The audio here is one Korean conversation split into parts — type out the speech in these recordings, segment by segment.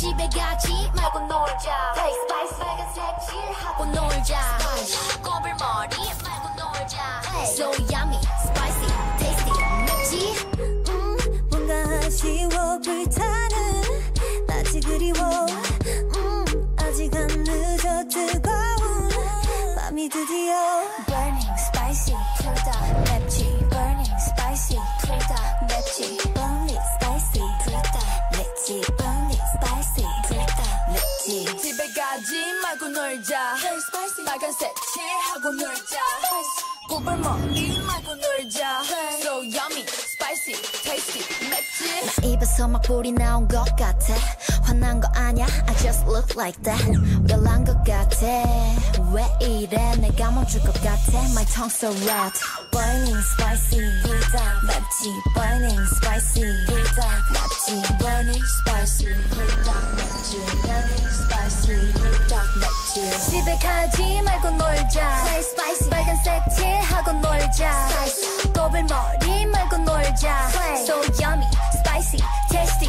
집에 가지 말고 놀자. 스파이스 빨간색 칠하고 놀자. 꼬불머리 말고 놀자. So yummy, spicy, tasty, 맵지? 뭔가 아쉬워 불타는 아직 그리워. 아직 안 늦어 뜨거운 밤이 드디어. Burning, spicy, 불닭 맵지. Burning, spicy, 불닭 맵지. Burning, spicy, 불닭 맵지. Burning, spicy, 불닭 맵지. 집에 가지 말고 놀자. 빨간색 칠하고 놀자. 꼬불머리 말고 놀자. So yummy, spicy, tasty, 맵지? 나 입에서 막 불이 나온 것 같아. 화난 거 아냐? I just look like that. 별난 것 같아. 왜 이래? 내가 멈출 것 같아. My tongue so red. Burning, spicy, 불닭 맵지. Burning, spicy, 불닭 맵지. Burning, spicy, 불닭 맵지. Burning, spicy, 불닭 맵지. 집에 가지 말고 놀자. Spicy, 빨간색 칠하고 놀자. 꼬불머리 말고 놀자. So yummy, spicy, tasty.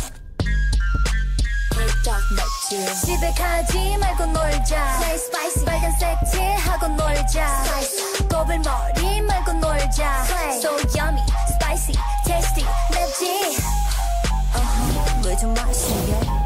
불닭 맵지. 집에 가지 말고 놀자. Spicy, 빨간색 칠하고 놀자. 꼬불머리 말고 놀자. So yummy, spicy, tasty, 맵지. 물 좀 마시게.